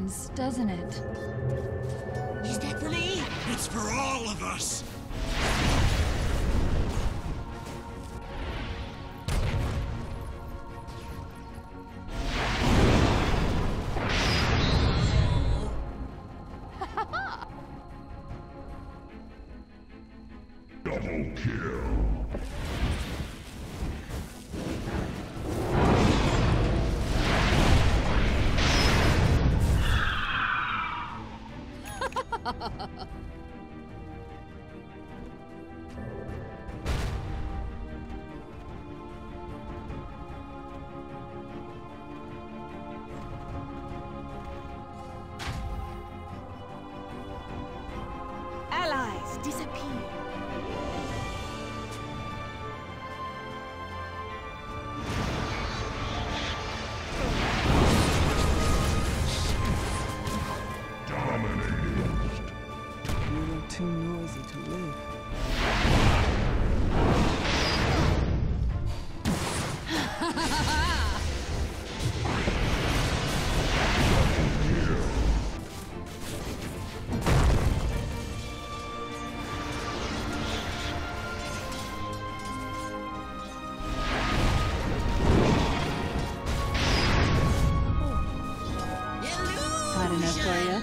seems, doesn't it? Is that for me? It's for all of us! Double kill. Allies disappear. You're too noisy to live. Hot enough for you?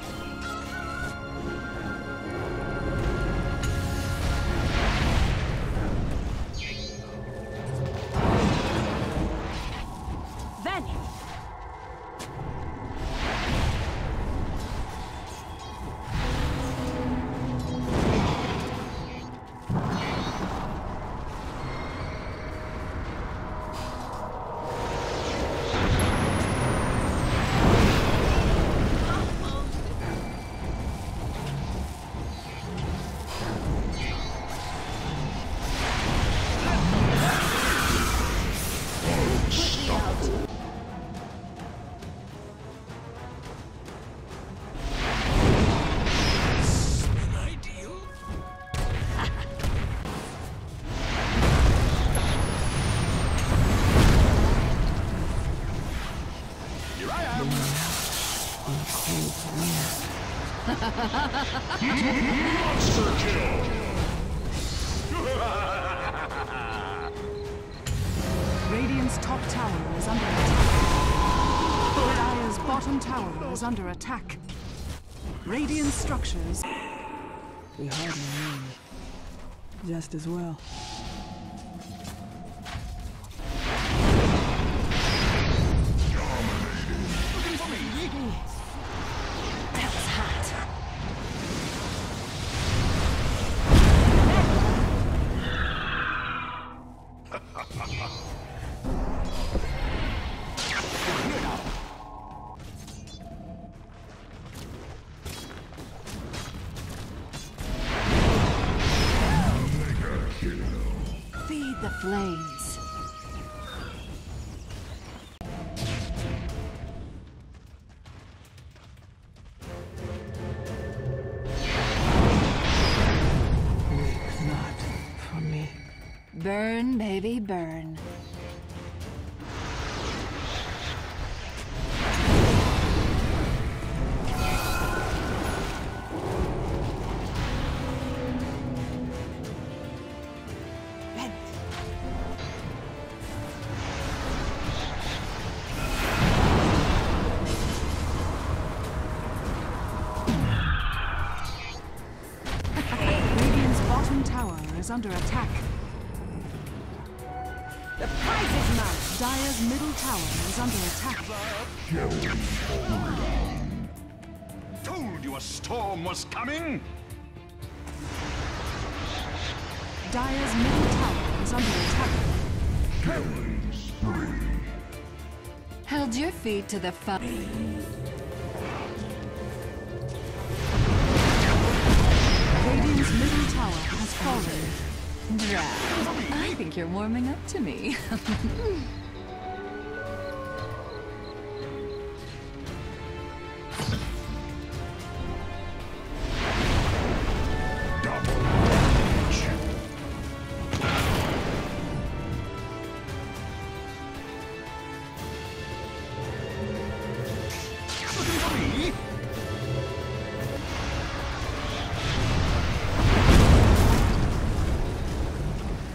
Monster kill! Radiant's top tower is under attack. Dire's bottom tower is under attack. Radiant structures. We hardly knew. Just as well. That was hot. Feed the flames. Not for me. Burn, baby, burn. Radiant's bottom tower is under attack. The prize is mine. Dire's middle tower is under attack. Told you a storm was coming! Dire's middle tower is under attack. Killing spree. Held your feet to the fire. Radiant's middle tower has fallen. Draft. I think you're warming up to me.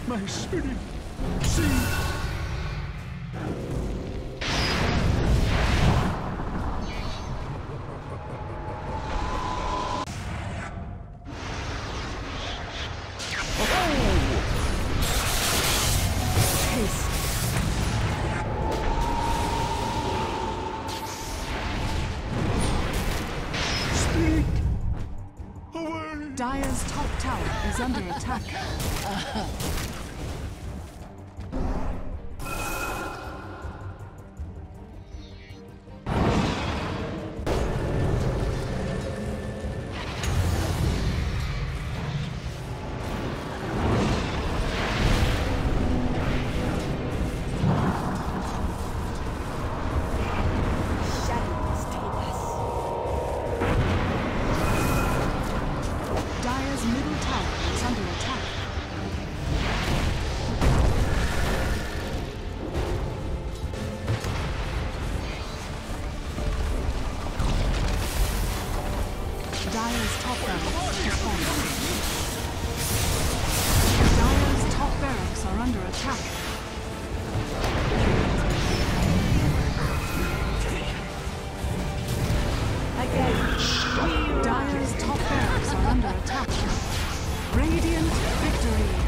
My spirit. See. Dire's top tower is under attack. Shadows take us. Dire's middle tower is under attack. Dire's top barracks is falling. Dire's top barracks are under attack. Again. Dire's top barracks are under attack. Radiant victory.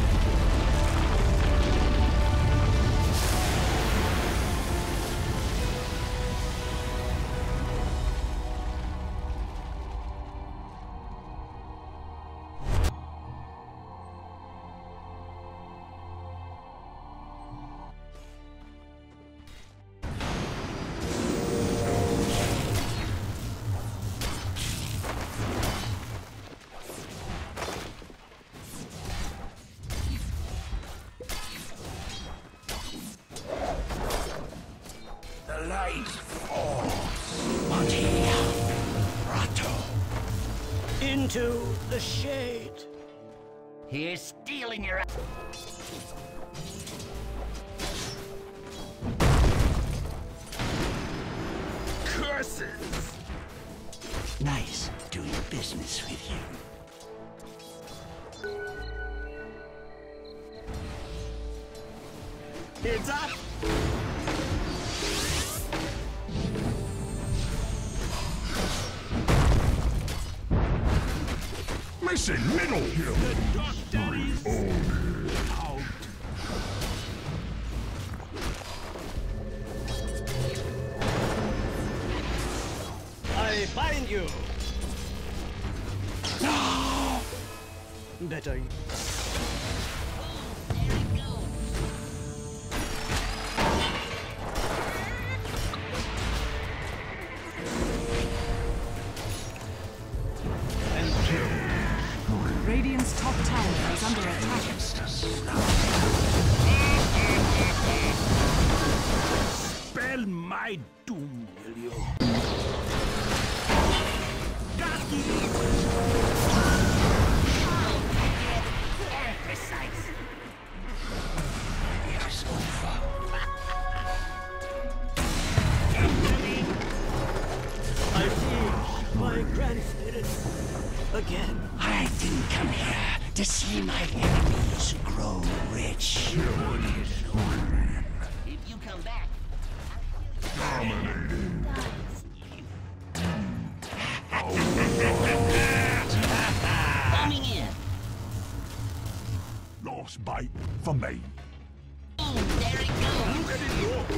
The light falls. Magia. Rato. Into the shade. He is stealing your... Curses. Nice doing business with you. It's up. Missing middle. The doctor is out. I find you. No. Better. Radiant's top tower is under attack. Spell my doom, will you? Precise. It is over. I see my grandparents again. I didn't come here to see my enemies grow rich. If you come back, coming in. Last bite for me. Boom, there it goes.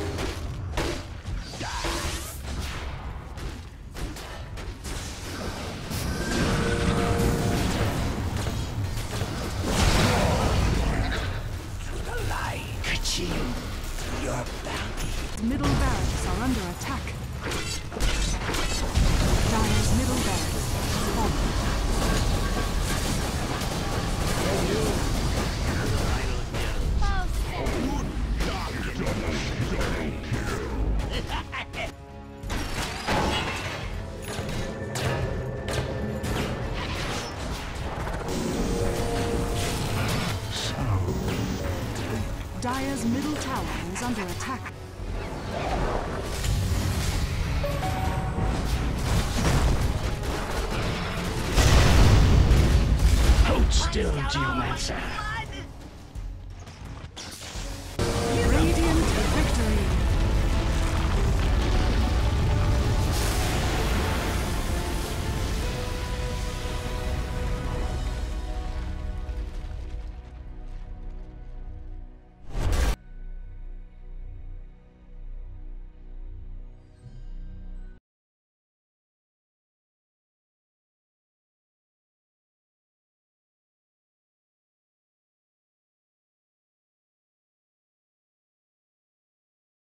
Ka-ching. Your bounty. Middle barracks are under attack. Dire's middle barracks has fallen. Dire's middle tower is under attack. Hold still, Geomancer.